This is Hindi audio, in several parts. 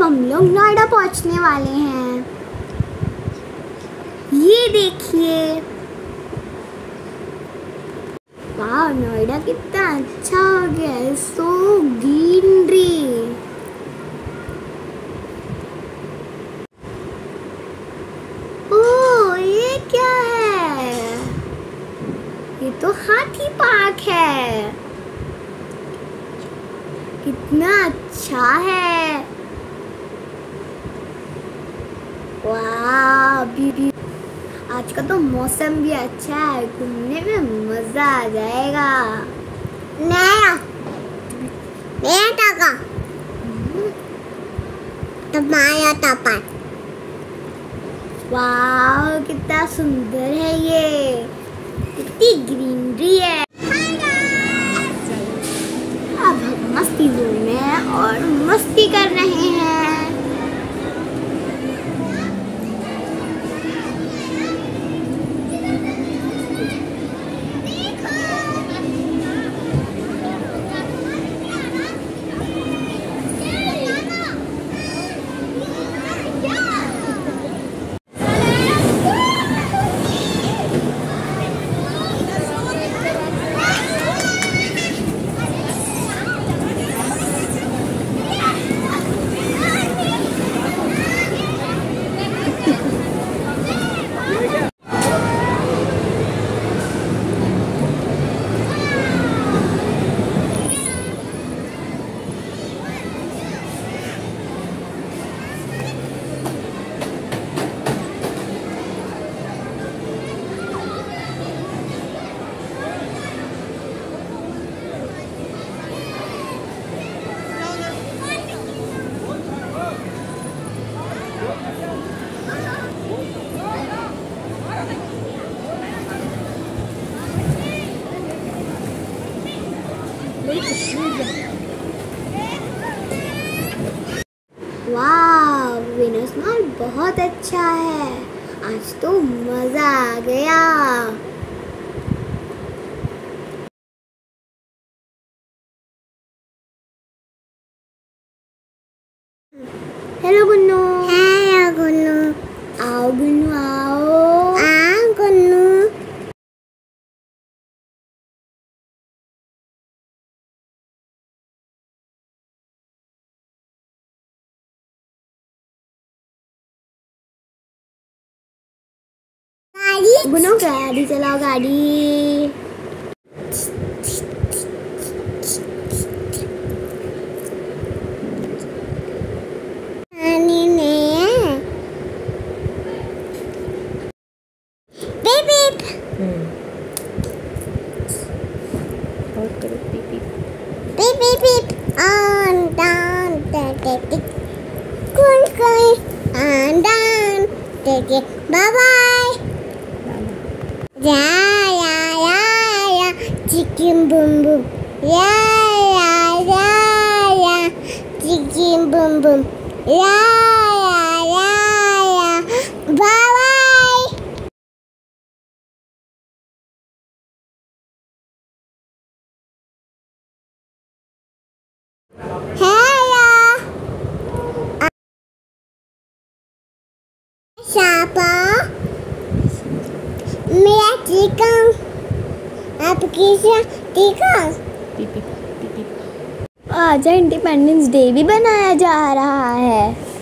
हम लोग नोएडा पहुंचने वाले हैं। ये देखिए, वाह नोएडा कितना अच्छा हो गया है। सो ग्रीनरी। ओह ये क्या है? ये तो हाथी पार्क है। कितना अच्छा है। वाह भी आज का तो मौसम भी अच्छा है, घूमने में मजा आ जाएगा। नया टाका तुम्हारा टापा। वाह कितना सुंदर है ये, कितनी ग्रीनरी है। अब हम मस्ती जोन में हैं और मस्ती कर रहे हैं। वाह वेनस मॉल बहुत अच्छा है। आज तो मजा आ गया। हेलो गुन्नू। हेलो गुन्नू। आओ गुन्नू आओ। आओ गुन्नू। गुन्नू गाड़ी चलाओ गाड़ी। Beep beep. Beep beep beep. On down tick cool cool on down tick bye bye. Yeah chicken boom boom. Yeah chicken boom boom. Yeah bye bye. सापा मेरा चिकन आपकी चिकन। आज इंडिपेंडेंस डे भी बनाया जा रहा है।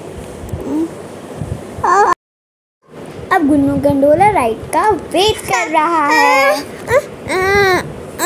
अब गुन्नू गंडोला राइड का वेट कर रहा है।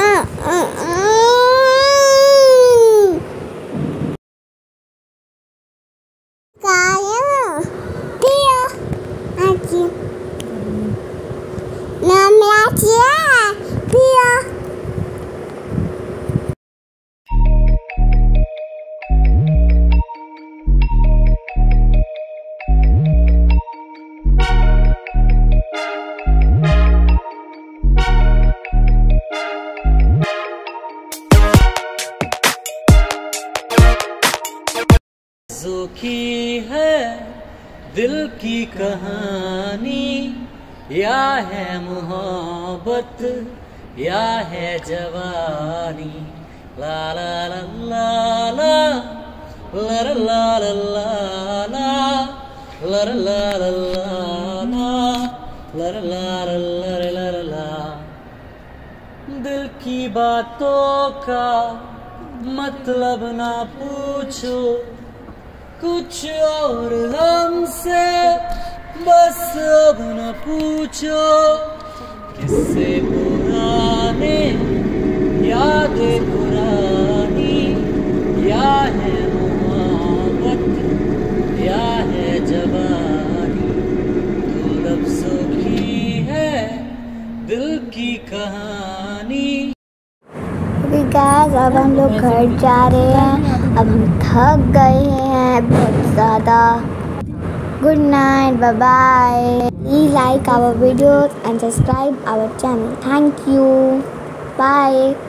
की है दिल की कहानी, या है मोहब्बत या है जवानी। ला ला ला ला ला ला ला ला ला। लर ला ला ला, लर ला ला ला। दिल की बातों का मतलब ना पूछो, कुछ और हमसे बस अब न पूछो। किससे पुराने यादें पुरानी, या है मोहब्बत या है जवानी। दो लफ्जों की है दिल की कहानी। गाइस अब हम लोग घर जा रहे हैं, अब हम थक गए हैं बहुत ज़्यादा। Good night, bye bye. Please like our videos and subscribe our channel. Thank you, bye.